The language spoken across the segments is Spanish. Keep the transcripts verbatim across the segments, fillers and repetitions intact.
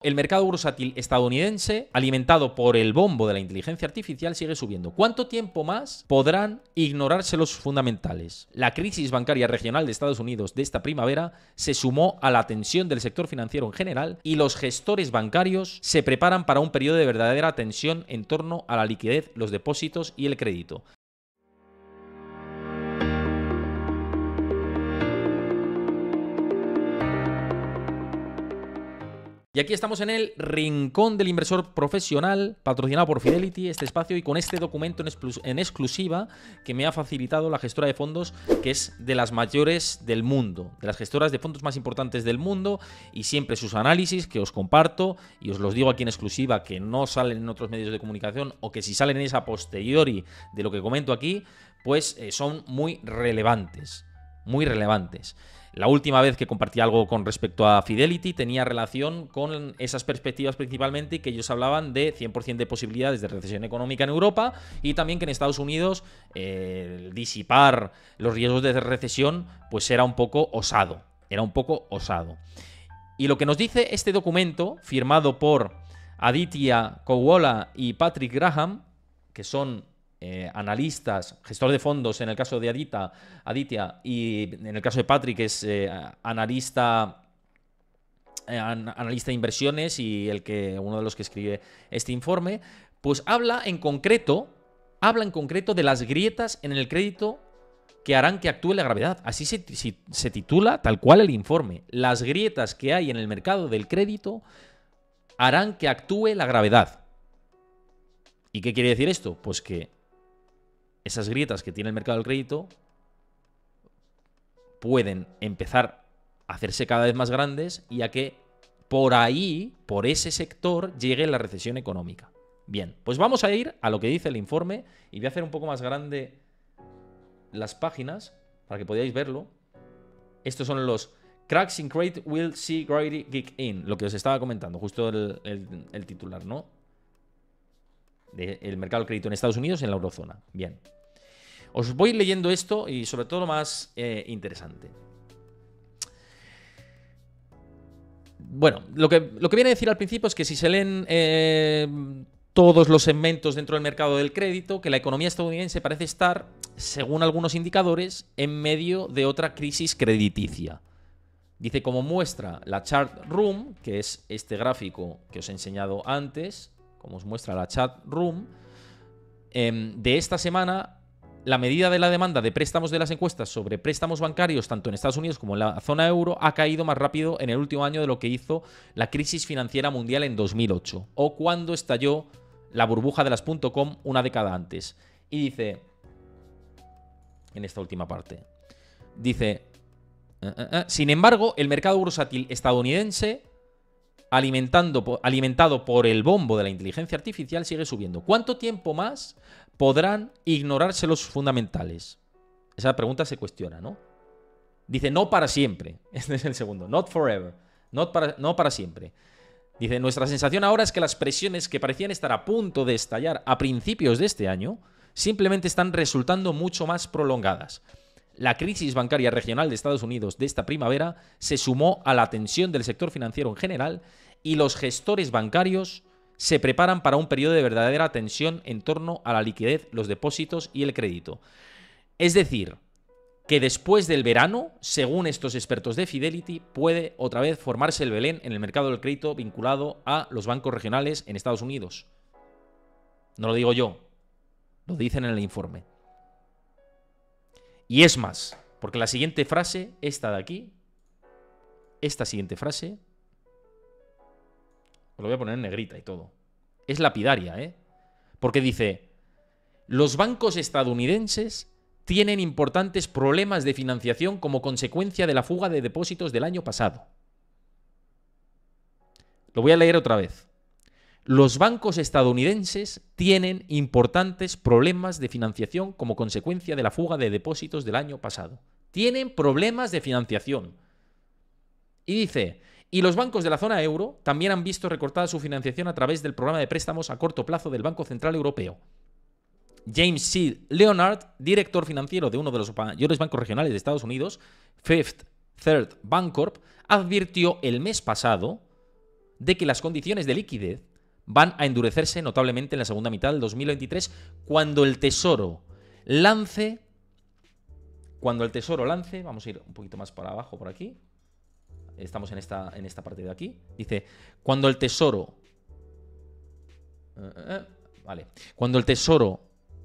el mercado bursátil estadounidense, alimentado por el bombo de la inteligencia artificial, sigue subiendo. ¿Cuánto tiempo más podrán ignorarse los fundamentales? La crisis bancaria regional de Estados Unidos de esta primavera se sumó a la tensión del sector financiero en general y los gestores bancarios se preparan para un periodo de verdadera tensión en torno a la liquidez, los depósitos y el crédito. Y aquí estamos en el Rincón del Inversor Profesional, patrocinado por Fidelity, este espacio, y con este documento en, en exclusiva que me ha facilitado la gestora de fondos, que es de las mayores del mundo, de las gestoras de fondos más importantes del mundo, y siempre sus análisis que os comparto, y os los digo aquí en exclusiva, que no salen en otros medios de comunicación, o que si salen es a posteriori de lo que comento aquí, pues eh, son muy relevantes, muy relevantes. La última vez que compartí algo con respecto a Fidelity tenía relación con esas perspectivas principalmente, y que ellos hablaban de cien por cien de posibilidades de recesión económica en Europa, y también que en Estados Unidos eh, disipar los riesgos de recesión pues era un poco osado, era un poco osado. Y lo que nos dice este documento, firmado por Aditya Kouwola y Patrick Graham, que son Eh, analistas, gestor de fondos en el caso de Aditya, Aditya y en el caso de Patrick es eh, analista, eh, an, analista de inversiones, y el que, uno de los que escribe este informe, pues habla en concreto, habla en concreto de las grietas en el crédito que harán que actúe la gravedad. Así se, se, se titula tal cual el informe. Las grietas que hay en el mercado del crédito harán que actúe la gravedad. ¿Y qué quiere decir esto? Pues que esas grietas que tiene el mercado del crédito pueden empezar a hacerse cada vez más grandes, y a que por ahí, por ese sector, llegue la recesión económica. Bien, pues vamos a ir a lo que dice el informe, y voy a hacer un poco más grande las páginas para que podáis verlo. Estos son los cracks in credit will see great kick in, lo que os estaba comentando, justo el, el, el titular, ¿no? Del mercado del crédito en Estados Unidos y en la eurozona. Bien. Os voy leyendo esto, y sobre todo lo más eh, interesante. Bueno, lo que, lo que viene a decir al principio es que si se leen eh, todos los segmentos dentro del mercado del crédito, que la economía estadounidense parece estar, según algunos indicadores, en medio de otra crisis crediticia. Dice, como muestra la Chart Room, que es este gráfico que os he enseñado antes, como os muestra la Chart Room, eh, de esta semana, la medida de la demanda de préstamos de las encuestas sobre préstamos bancarios, tanto en Estados Unidos como en la zona euro, ha caído más rápido en el último año de lo que hizo la crisis financiera mundial en dos mil ocho, o cuando estalló la burbuja de las .com una década antes. Y dice, en esta última parte, dice, uh, uh, uh, sin embargo, el mercado bursátil estadounidense, alimentando, alimentado por el bombo de la inteligencia artificial, sigue subiendo. ¿Cuánto tiempo más podrán ignorarse los fundamentales? Esa pregunta se cuestiona, ¿no? Dice, no para siempre. Este es el segundo. Not forever. Not para, no para siempre. Dice, nuestra sensación ahora es que las presiones que parecían estar a punto de estallar a principios de este año simplemente están resultando mucho más prolongadas. La crisis bancaria regional de Estados Unidos de esta primavera se sumó a la tensión del sector financiero en general, y los gestores bancarios se preparan para un periodo de verdadera tensión en torno a la liquidez, los depósitos y el crédito. Es decir, que después del verano, según estos expertos de Fidelity, puede otra vez formarse el Belén en el mercado del crédito vinculado a los bancos regionales en Estados Unidos. No lo digo yo, lo dicen en el informe. Y es más, porque la siguiente frase, esta de aquí, esta siguiente frase, os lo voy a poner en negrita y todo, es lapidaria, ¿eh? Porque dice, los bancos estadounidenses tienen importantes problemas de financiación como consecuencia de la fuga de depósitos del año pasado. Lo voy a leer otra vez. Los bancos estadounidenses tienen importantes problemas de financiación como consecuencia de la fuga de depósitos del año pasado. Tienen problemas de financiación. Y dice, y los bancos de la zona euro también han visto recortada su financiación a través del programa de préstamos a corto plazo del Banco Central Europeo. James C. Leonard, director financiero de uno de los mayores bancos regionales de Estados Unidos, Fifth Third Bancorp, advirtió el mes pasado de que las condiciones de liquidez van a endurecerse notablemente en la segunda mitad del dos mil veintitrés cuando el Tesoro lance, cuando el Tesoro lance, vamos a ir un poquito más para abajo por aquí, estamos en esta, en esta parte de aquí, dice, cuando el Tesoro, eh, eh, vale, cuando el Tesoro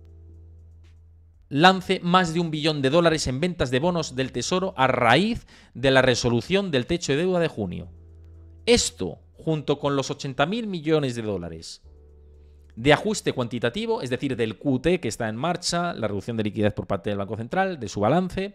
lance más de un billón de dólares en ventas de bonos del Tesoro a raíz de la resolución del techo de deuda de junio. Esto, junto con los ochenta mil millones de dólares de ajuste cuantitativo, es decir, del Q T que está en marcha, la reducción de liquidez por parte del Banco Central, de su balance,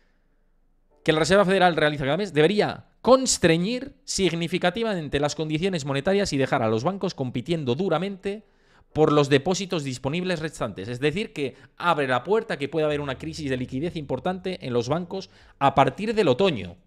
que la Reserva Federal realiza cada mes, debería constreñir significativamente las condiciones monetarias y dejar a los bancos compitiendo duramente por los depósitos disponibles restantes. Es decir, que abre la puerta a que pueda haber una crisis de liquidez importante en los bancos a partir del otoño.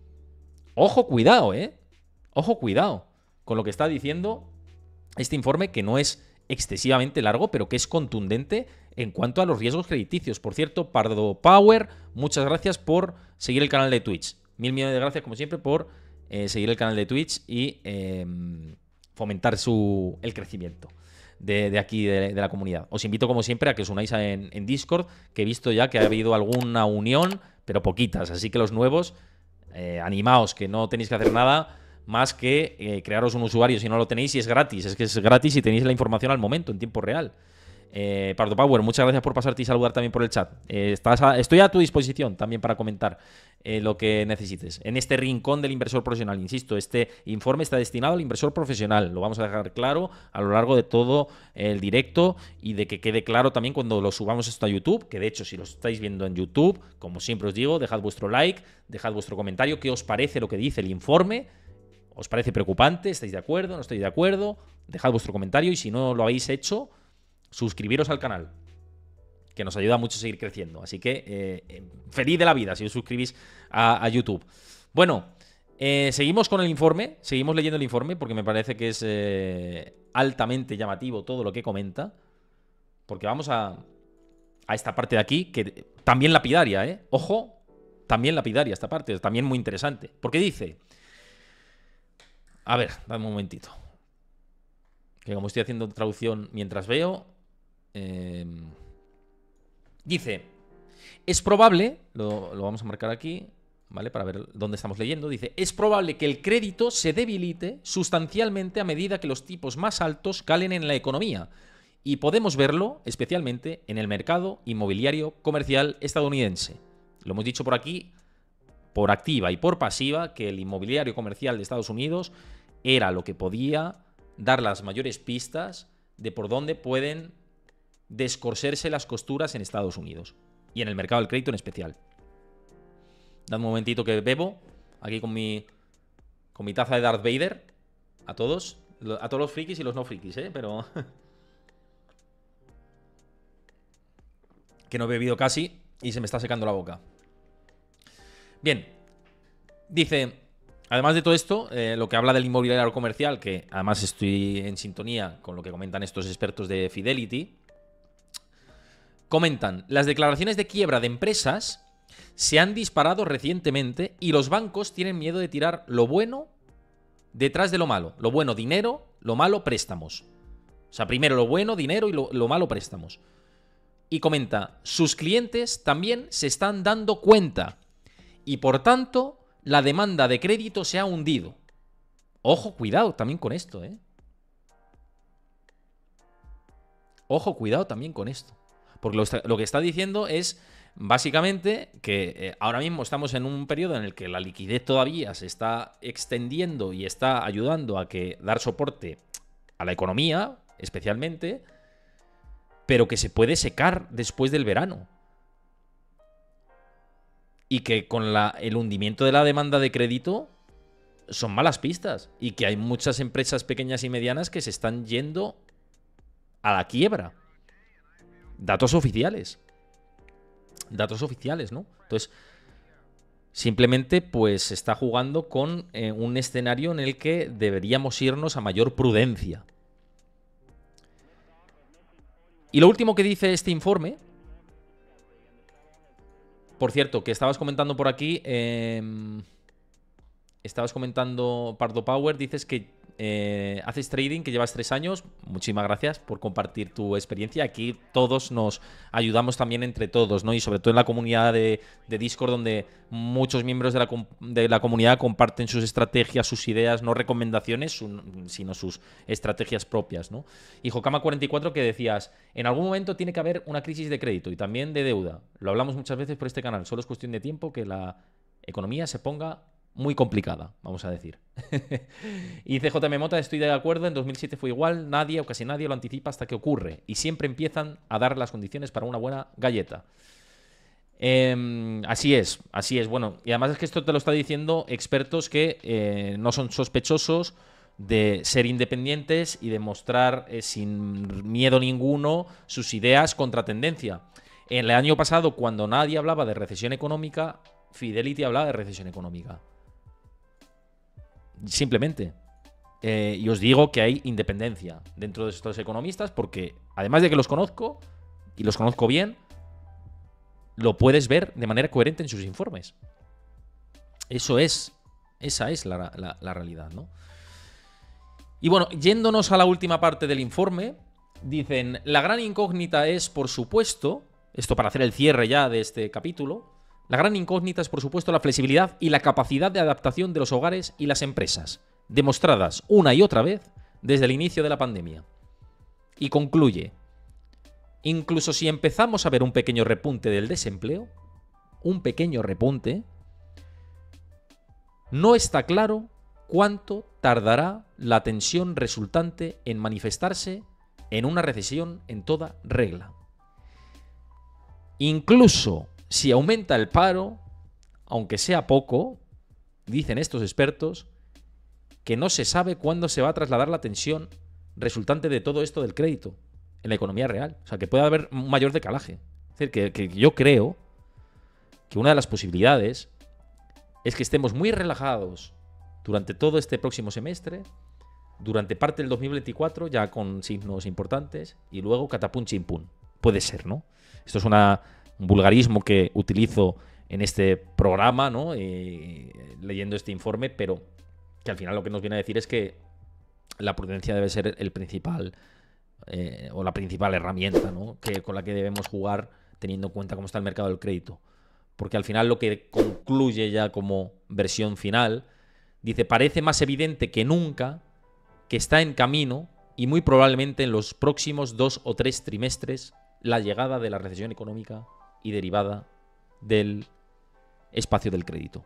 Ojo, cuidado, ¿eh? Ojo, cuidado con lo que está diciendo este informe, que no es excesivamente largo, pero que es contundente en cuanto a los riesgos crediticios. Por cierto, Pardo Power, muchas gracias por seguir el canal de Twitch. Mil millones de gracias, como siempre, por eh, seguir el canal de Twitch y eh, fomentar su, el crecimiento de, de aquí, de, de la comunidad. Os invito, como siempre, a que os unáis en, en Discord, que he visto ya que ha habido alguna unión, pero poquitas. Así que los nuevos, eh, animaos, que no tenéis que hacer nada más que eh, crearos un usuario si no lo tenéis, y es gratis. Es que es gratis y tenéis la información al momento, en tiempo real. Eh, Pardo Power, muchas gracias por pasarte y saludar también por el chat. Eh, estás a, estoy a tu disposición también para comentar eh, lo que necesites. En este rincón del inversor profesional, insisto, este informe está destinado al inversor profesional. Lo vamos a dejar claro a lo largo de todo el directo, y de que quede claro también cuando lo subamos esto a YouTube, que de hecho, si lo estáis viendo en YouTube, como siempre os digo, dejad vuestro like, dejad vuestro comentario, qué os parece lo que dice el informe. ¿Os parece preocupante? ¿Estáis de acuerdo? ¿No estáis de acuerdo? Dejad vuestro comentario, y si no lo habéis hecho, suscribiros al canal, que nos ayuda mucho a seguir creciendo. Así que eh, feliz de la vida si os suscribís a, a YouTube. Bueno, eh, seguimos con el informe, seguimos leyendo el informe, porque me parece que es eh, altamente llamativo todo lo que comenta, porque vamos a, a esta parte de aquí, que también lapidaria, ¿eh? Ojo, también lapidaria esta parte, también muy interesante, porque dice... A ver, dame un momentito. Que como estoy haciendo traducción mientras veo... Eh, dice... Es probable... Lo, lo vamos a marcar aquí, ¿vale? Para ver dónde estamos leyendo. Dice... Es probable que el crédito se debilite sustancialmente a medida que los tipos más altos calen en la economía. Y podemos verlo especialmente en el mercado inmobiliario comercial estadounidense. Lo hemos dicho por aquí... por activa y por pasiva, que el inmobiliario comercial de Estados Unidos era lo que podía dar las mayores pistas de por dónde pueden descoserse las costuras en Estados Unidos, y en el mercado del crédito en especial. Dame un momentito que bebo aquí con mi, con mi taza de Darth Vader. A todos, a todos los frikis y los no frikis, ¿eh? Pero... que no he bebido casi y se me está secando la boca. Bien, dice, además de todo esto, eh, lo que habla del inmobiliario comercial, que además estoy en sintonía con lo que comentan estos expertos de Fidelity, comentan, las declaraciones de quiebra de empresas se han disparado recientemente y los bancos tienen miedo de tirar lo bueno detrás de lo malo. Lo bueno, dinero, lo malo, préstamos. O sea, primero lo bueno, dinero, y lo, lo malo, préstamos. Y comenta, sus clientes también se están dando cuenta y por tanto la demanda de crédito se ha hundido. Ojo, cuidado también con esto, ¿eh? Ojo, cuidado también con esto. Porque lo, lo que está diciendo es básicamente que eh, ahora mismo estamos en un periodo en el que la liquidez todavía se está extendiendo y está ayudando a que dar soporte a la economía, especialmente, pero que se puede secar después del verano. Y que con la, el hundimiento de la demanda de crédito son malas pistas. Y que hay muchas empresas pequeñas y medianas que se están yendo a la quiebra. Datos oficiales. Datos oficiales, ¿no? Entonces, simplemente pues se está jugando con eh, un escenario en el que deberíamos irnos a mayor prudencia. Y lo último que dice este informe, por cierto, que estabas comentando por aquí, eh, estabas comentando, Pardo Power, dices que eh, haces trading, que llevas tres años. Muchísimas gracias por compartir tu experiencia. Aquí todos nos ayudamos también entre todos, ¿no? Y sobre todo en la comunidad de, de Discord, donde muchos miembros de la, de la comunidad comparten sus estrategias, sus ideas, no recomendaciones, su, sino sus estrategias propias, ¿no? Y Jokama cuarenta y cuatro, que decías, en algún momento tiene que haber una crisis de crédito y también de deuda. Lo hablamos muchas veces por este canal. Solo es cuestión de tiempo que la economía se ponga muy complicada, vamos a decir. Y C J M Mota, estoy de acuerdo, en dos mil siete fue igual, nadie o casi nadie lo anticipa hasta que ocurre y siempre empiezan a dar las condiciones para una buena galleta. Eh, así es, así es. Bueno, y además es que esto te lo está diciendo expertos que eh, no son sospechosos de ser independientes y de mostrar eh, sin miedo ninguno sus ideas contra tendencia. El año pasado, cuando nadie hablaba de recesión económica, Fidelity hablaba de recesión económica. Simplemente. Eh, y os digo que hay independencia dentro de estos economistas porque, además de que los conozco, y los conozco bien, lo puedes ver de manera coherente en sus informes. Eso es, esa es la, la, la realidad, ¿no? Y bueno, yéndonos a la última parte del informe, dicen, la gran incógnita es, por supuesto, esto para hacer el cierre ya de este capítulo, la gran incógnita es, por supuesto, la flexibilidad y la capacidad de adaptación de los hogares y las empresas, demostradas una y otra vez desde el inicio de la pandemia. Y concluye, incluso si empezamos a ver un pequeño repunte del desempleo, un pequeño repunte, no está claro cuánto tardará la tensión resultante en manifestarse en una recesión en toda regla. Incluso si aumenta el paro, aunque sea poco, dicen estos expertos, que no se sabe cuándo se va a trasladar la tensión resultante de todo esto del crédito en la economía real. O sea, que puede haber un mayor decalaje. Es decir, que, que yo creo que una de las posibilidades es que estemos muy relajados durante todo este próximo semestre, durante parte del dos mil veinticuatro, ya con signos importantes, y luego catapum chimpún. Puede ser, ¿no? Esto es una... un vulgarismo que utilizo en este programa, ¿no? Eh, leyendo este informe, pero que al final lo que nos viene a decir es que la prudencia debe ser el principal eh, o la principal herramienta, ¿no? que, con la que debemos jugar teniendo en cuenta cómo está el mercado del crédito. Porque al final lo que concluye ya como versión final, dice, parece más evidente que nunca que está en camino y muy probablemente en los próximos dos o tres trimestres la llegada de la recesión económica y derivada del espacio del crédito.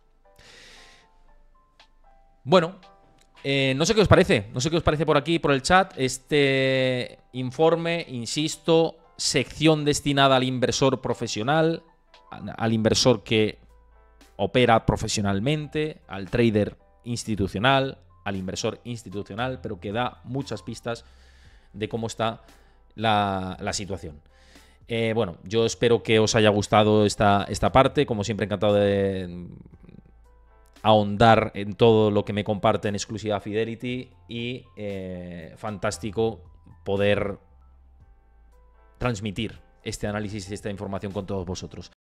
Bueno, eh, no sé qué os parece, no sé qué os parece por aquí, por el chat, este informe, insisto, sección destinada al inversor profesional, al inversor que opera profesionalmente, al trader institucional, al inversor institucional, pero que da muchas pistas de cómo está la, la situación. Eh, bueno, yo espero que os haya gustado esta, esta parte. Como siempre, encantado de ahondar en todo lo que me comparte en exclusiva Fidelity y eh, fantástico poder transmitir este análisis y esta información con todos vosotros.